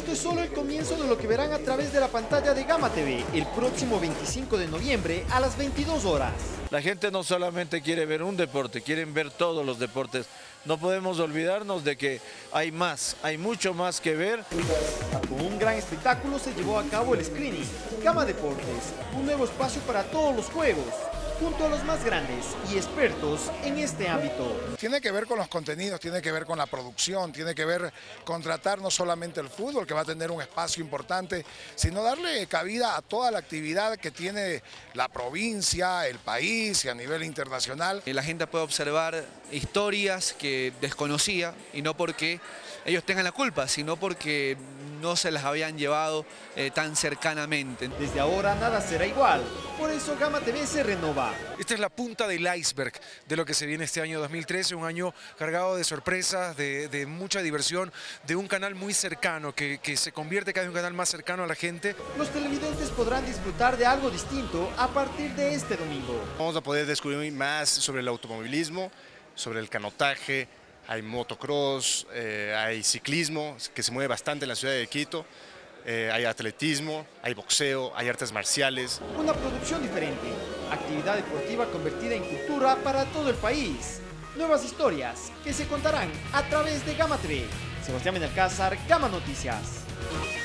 esto es solo el comienzo de lo que verán a través de la pantalla de Gama TV el próximo 25 de noviembre a las 22 horas. La gente no solamente quiere ver un deporte, quieren ver todos los deportes. No podemos olvidarnos de que hay más, hay mucho más que ver. Con un gran espectáculo se llevó a cabo el screening. Gama Deportes, un nuevo espacio para todos los juegos, junto a los más grandes y expertos en este ámbito. Tiene que ver con los contenidos, tiene que ver con la producción, tiene que ver con tratar no solamente el fútbol, que va a tener un espacio importante, sino darle cabida a toda la actividad que tiene la provincia, el país y a nivel internacional. La gente puede observar historias que desconocía y no porque ellos tengan la culpa, sino porque no se las habían llevado tan cercanamente. Desde ahora nada será igual, por eso Gama TV se renova. Esta es la punta del iceberg de lo que se viene este año 2013, un año cargado de sorpresas, de mucha diversión, de un canal muy cercano, que se convierte cada vez en un canal más cercano a la gente. Los televidentes podrán disfrutar de algo distinto a partir de este domingo. Vamos a poder descubrir más sobre el automovilismo, sobre el canotaje, hay motocross, hay ciclismo, que se mueve bastante en la ciudad de Quito, hay atletismo, hay boxeo, hay artes marciales. Una producción diferente, actividad deportiva convertida en cultura para todo el país. Nuevas historias que se contarán a través de Gama TV. Sebastián Benalcázar, Gama Noticias.